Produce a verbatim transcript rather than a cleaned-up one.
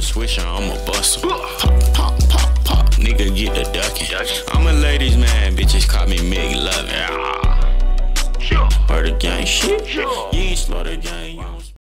swisher, I'm a buster. Pop, pop, pop, pop, nigga get the ducking. I'm a ladies man, bitches call me Meg Lovin'. Murder gang shit, you ain't slaughter gang.